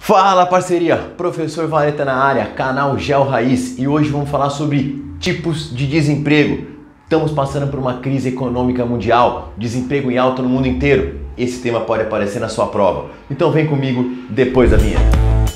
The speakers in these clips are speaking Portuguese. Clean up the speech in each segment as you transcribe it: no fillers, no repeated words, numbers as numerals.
Fala parceria, Professor Vareta na área, canal Geo Raiz, e hoje vamos falar sobre tipos de desemprego. Estamos passando por uma crise econômica mundial, desemprego em alta no mundo inteiro. Esse tema pode aparecer na sua prova, então vem comigo depois da vinheta.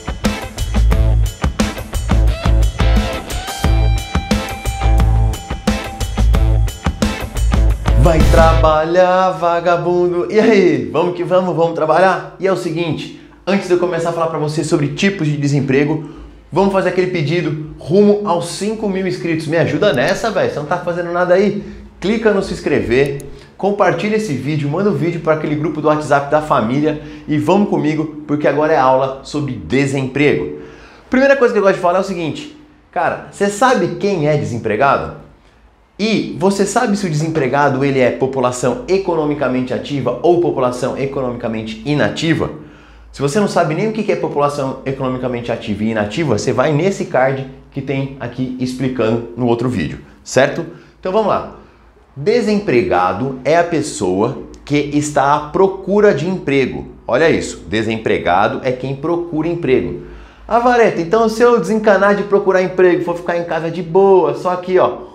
Vai trabalhar, vagabundo! E aí, vamos que vamos trabalhar? E é o seguinte, antes de eu começar a falar para você sobre tipos de desemprego, vamos fazer aquele pedido rumo aos 5.000 inscritos. Me ajuda nessa, velho. Você não tá fazendo nada aí? Clica no se inscrever, compartilha esse vídeo, manda o vídeo para aquele grupo do WhatsApp da família e vamos comigo, porque agora é aula sobre desemprego. Primeira coisa que eu gosto de falar é o seguinte, cara, você sabe quem é desempregado? E você sabe se o desempregado ele é população economicamente ativa ou população economicamente inativa? Se você não sabe nem o que é população economicamente ativa e inativa, você vai nesse card que tem aqui explicando no outro vídeo, certo? Então vamos lá. Desempregado é a pessoa que está à procura de emprego. Olha isso, desempregado é quem procura emprego. Ah, Vareta, então se eu desencanar de procurar emprego, for ficar em casa de boa, só aqui ó,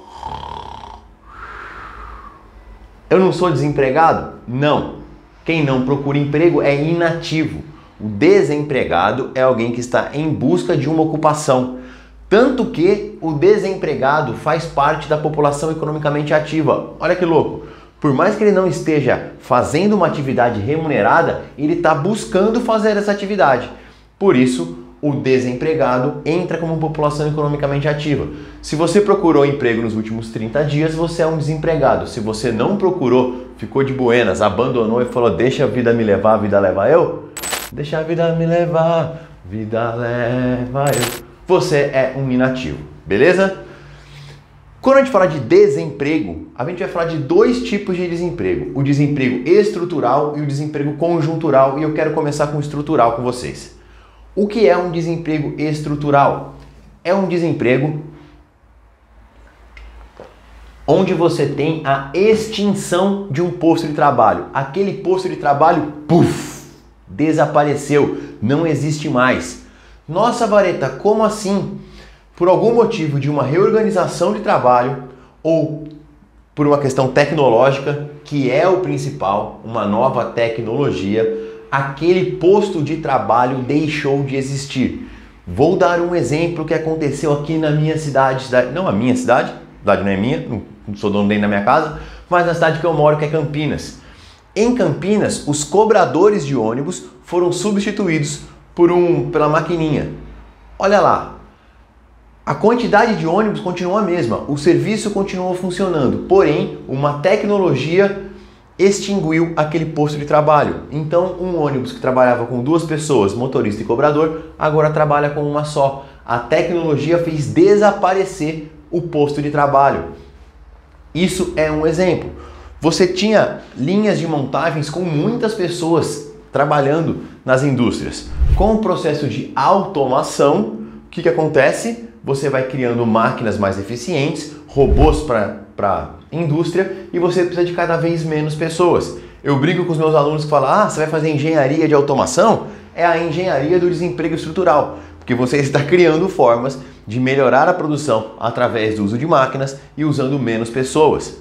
eu não sou desempregado? Não. Quem não procura emprego é inativo. O desempregado é alguém que está em busca de uma ocupação. Tanto que o desempregado faz parte da população economicamente ativa. Olha que louco. Por mais que ele não esteja fazendo uma atividade remunerada, ele está buscando fazer essa atividade. Por isso, o desempregado entra como população economicamente ativa. Se você procurou emprego nos últimos 30 dias, você é um desempregado. Se você não procurou, ficou de buenas, abandonou e falou, deixa a vida me levar, a vida leva eu? Deixa a vida me levar, vida leva eu. Você é um inativo, beleza? Quando a gente fala de desemprego, a gente vai falar de dois tipos de desemprego. O desemprego estrutural e o desemprego conjuntural. E eu quero começar com o estrutural com vocês. O que é um desemprego estrutural? É um desemprego onde você tem a extinção de um posto de trabalho. Aquele posto de trabalho, puf, desapareceu, não existe mais. Nossa, Vareta, como assim? Por algum motivo de uma reorganização de trabalho ou por uma questão tecnológica, que é o principal, uma nova tecnologia, aquele posto de trabalho deixou de existir. Vou dar um exemplo que aconteceu aqui na minha cidade, não a minha cidade não é minha, não sou dono nem da minha casa, mas na cidade que eu moro, que é Campinas. Em Campinas, os cobradores de ônibus foram substituídos pela maquininha. Olha lá, a quantidade de ônibus continua a mesma, o serviço continuou funcionando, porém, uma tecnologia extinguiu aquele posto de trabalho. Então, um ônibus que trabalhava com duas pessoas, motorista e cobrador, agora trabalha com uma só. A tecnologia fez desaparecer o posto de trabalho. Isso é um exemplo. Você tinha linhas de montagens com muitas pessoas trabalhando nas indústrias. Com o processo de automação, o que acontece? Você vai criando máquinas mais eficientes, robôs para indústria e você precisa de cada vez menos pessoas. Eu brinco com os meus alunos que falam, você vai fazer engenharia de automação? É a engenharia do desemprego estrutural, porque você está criando formas de melhorar a produção através do uso de máquinas e usando menos pessoas.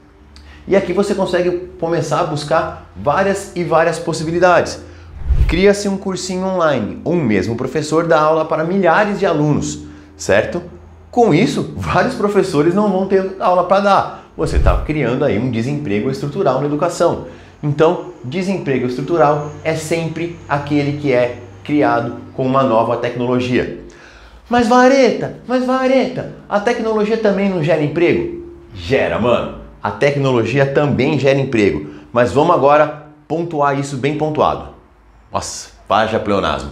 E aqui você consegue começar a buscar várias possibilidades. Cria-se um cursinho online, um mesmo professor dá aula para milhares de alunos, certo? Com isso, vários professores não vão ter aula para dar. Você está criando aí um desemprego estrutural na educação. Então, desemprego estrutural é sempre aquele que é criado com uma nova tecnologia. Mas Vareta, a tecnologia também não gera emprego? Gera, mano. A tecnologia também gera emprego. Mas vamos agora pontuar isso bem pontuado. Nossa, haja pleonasmo.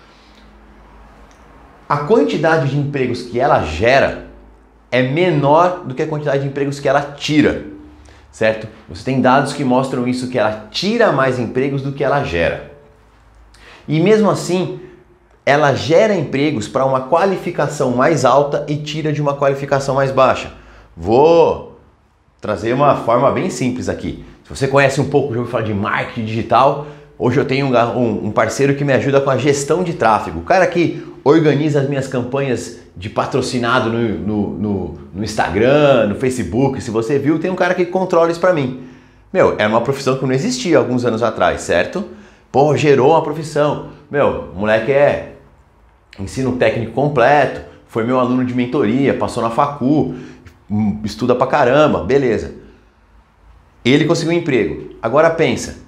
A quantidade de empregos que ela gera é menor do que a quantidade de empregos que ela tira, certo? Você tem dados que mostram isso, que ela tira mais empregos do que ela gera. E mesmo assim, ela gera empregos para uma qualificação mais alta e tira de uma qualificação mais baixa. Vou trazer uma forma bem simples aqui. Se você conhece um pouco, já ouviu falar de marketing digital, Hoje eu tenho um parceiro que me ajuda com a gestão de tráfego. O cara que organiza as minhas campanhas de patrocinado no Instagram, no Facebook. Se você viu, tem um cara que controla isso para mim. Meu, era uma profissão que não existia alguns anos atrás, certo? Pô, gerou uma profissão. Meu, o moleque é ensino técnico completo, foi meu aluno de mentoria, passou na facu, estuda pra caramba, beleza. Ele conseguiu um emprego. Agora pensa.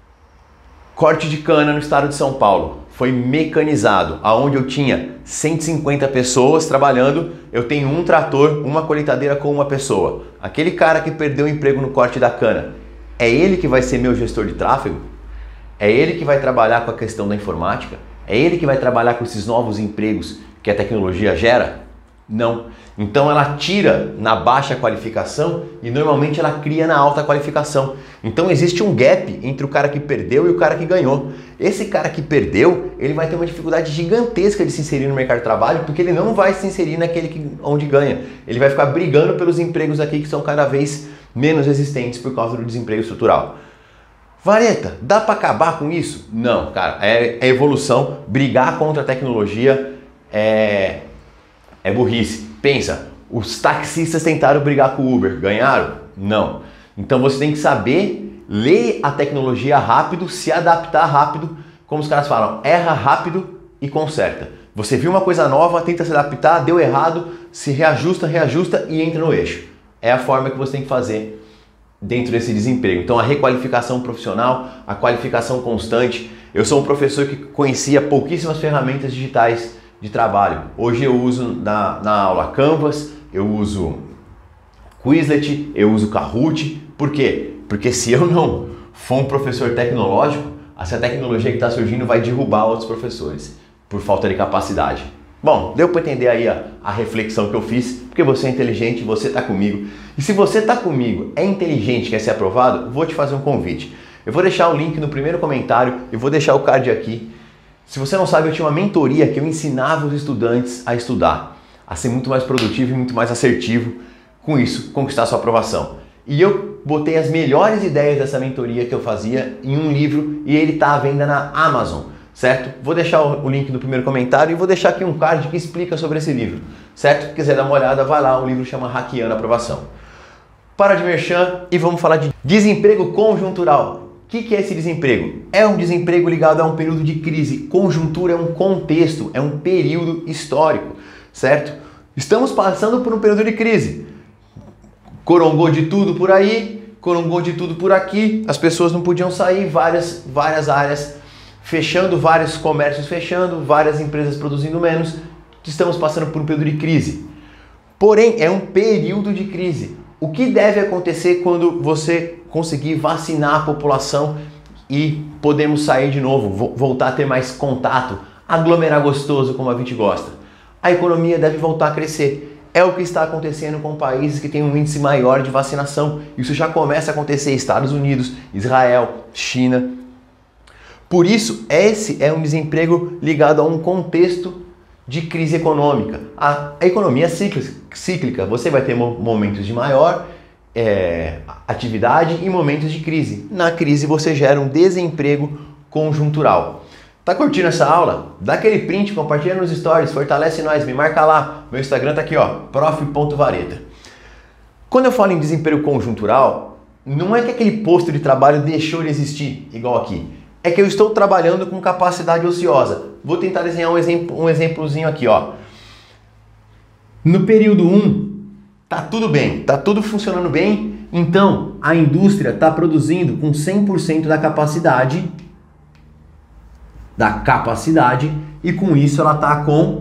Corte de cana no estado de São Paulo. Foi mecanizado. Aonde eu tinha 150 pessoas trabalhando, eu tenho um trator, uma colheitadeira com uma pessoa. Aquele cara que perdeu o emprego no corte da cana, é ele que vai ser meu gestor de tráfego? É ele que vai trabalhar com a questão da informática? É ele que vai trabalhar com esses novos empregos que a tecnologia gera? Não. Então ela tira na baixa qualificação e normalmente ela cria na alta qualificação. Então existe um gap entre o cara que perdeu e o cara que ganhou. Esse cara que perdeu, ele vai ter uma dificuldade gigantesca de se inserir no mercado de trabalho, porque ele não vai se inserir onde ganha. Ele vai ficar brigando pelos empregos aqui que são cada vez menos existentes por causa do desemprego estrutural. Vareta, dá para acabar com isso? Não, cara, é evolução. Brigar contra a tecnologia é burrice. Pensa, os taxistas tentaram brigar com o Uber, ganharam? Não. Então você tem que saber ler a tecnologia rápido, se adaptar rápido, como os caras falam, erra rápido e conserta. Você viu uma coisa nova, tenta se adaptar, deu errado, se reajusta e entra no eixo. É a forma que você tem que fazer dentro desse desemprego. Então a requalificação profissional, a qualificação constante. Eu sou um professor que conhecia pouquíssimas ferramentas digitais de trabalho. Hoje eu uso na aula Canvas, eu uso Quizlet, eu uso Kahoot. Por quê? Porque se eu não for um professor tecnológico, essa tecnologia que está surgindo vai derrubar outros professores por falta de capacidade. Bom, deu para entender aí a reflexão que eu fiz, porque você é inteligente, você está comigo. E se você está comigo, é inteligente, quer ser aprovado, vou te fazer um convite. Eu vou deixar o link no primeiro comentário e vou deixar o card aqui. Se você não sabe, eu tinha uma mentoria que eu ensinava os estudantes a estudar, a ser muito mais produtivo e muito mais assertivo, com isso, conquistar sua aprovação. E eu botei as melhores ideias dessa mentoria que eu fazia em um livro e ele está à venda na Amazon, certo? Vou deixar o link no primeiro comentário e vou deixar aqui um card que explica sobre esse livro, certo? Se quiser dar uma olhada, vai lá, o livro chama Hackeando a Aprovação. Para de merchan e vamos falar de desemprego conjuntural. O que é esse desemprego? É um desemprego ligado a um período de crise. Conjuntura é um contexto, é um período histórico, certo? Estamos passando por um período de crise. Corongou de tudo por aí, corongou de tudo por aqui, as pessoas não podiam sair, várias áreas fechando, vários comércios fechando, várias empresas produzindo menos. Estamos passando por um período de crise. Porém, é um período de crise. O que deve acontecer quando você conseguir vacinar a população e podemos sair de novo, voltar a ter mais contato, aglomerar gostoso como a gente gosta? A economia deve voltar a crescer. É o que está acontecendo com países que têm um índice maior de vacinação. Isso já começa a acontecer em Estados Unidos, Israel, China. Por isso, esse é um desemprego ligado a um contexto de crise econômica. A economia é cíclica. Você vai ter momentos de maior atividade e momentos de crise. Na crise você gera um desemprego conjuntural. Tá curtindo essa aula? Dá aquele print, compartilha nos stories, fortalece nós, me marca lá. Meu Instagram tá aqui, ó, prof.vareta. Quando eu falo em desemprego conjuntural, não é que aquele posto de trabalho deixou de existir, igual aqui. É que eu estou trabalhando com capacidade ociosa. Vou tentar desenhar um exemplozinho aqui, ó. No período 1, tá tudo bem, tá tudo funcionando bem, então a indústria está produzindo com 100% da capacidade e com isso ela está com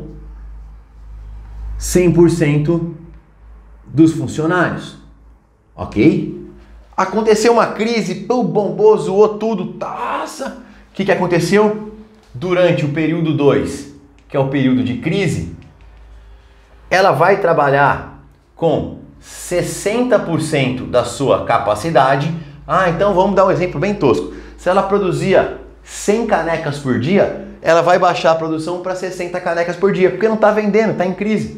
100% dos funcionários, ok? Aconteceu uma crise, bombou, zoou tudo, taça. O que aconteceu? Durante o período 2, que é o período de crise, ela vai trabalhar com 60% da sua capacidade. Então vamos dar um exemplo bem tosco. Se ela produzia 100 canecas por dia, ela vai baixar a produção para 60 canecas por dia, porque não está vendendo, está em crise.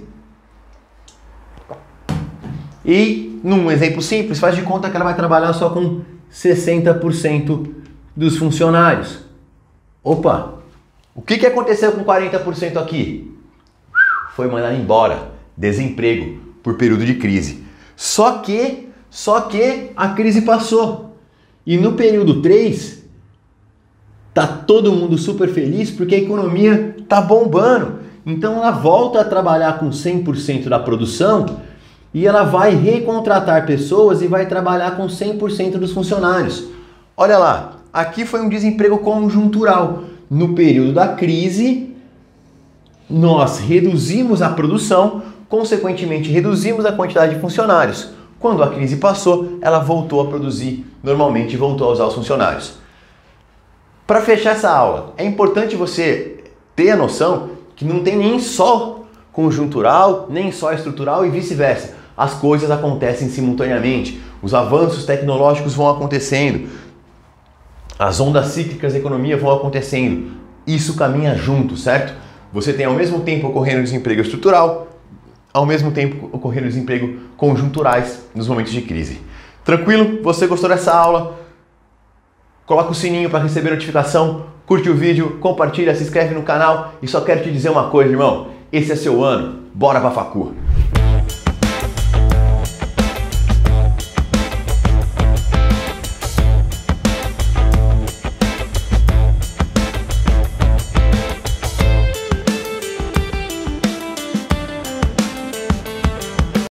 E, num exemplo simples, faz de conta que ela vai trabalhar só com 60% dos funcionários. Opa, o que aconteceu com 40% aqui? Foi mandado embora, desemprego por período de crise. Só que a crise passou. E no período 3, tá todo mundo super feliz porque a economia tá bombando. Então ela volta a trabalhar com 100% da produção e ela vai recontratar pessoas e vai trabalhar com 100% dos funcionários. Olha lá, aqui foi um desemprego conjuntural. No período da crise, nós reduzimos a produção, consequentemente reduzimos a quantidade de funcionários. Quando a crise passou, ela voltou a produzir normalmente e voltou a usar os funcionários. Para fechar essa aula, é importante você ter a noção que não tem nem só conjuntural, nem só estrutural e vice-versa. As coisas acontecem simultaneamente, os avanços tecnológicos vão acontecendo, as ondas cíclicas da economia vão acontecendo. Isso caminha junto, certo? Você tem ao mesmo tempo ocorrendo desemprego estrutural, ao mesmo tempo ocorrendo desemprego conjunturais nos momentos de crise. Tranquilo? Você gostou dessa aula? Coloca o sininho para receber notificação, curte o vídeo, compartilha, se inscreve no canal e só quero te dizer uma coisa, irmão. Esse é seu ano. Bora pra facu!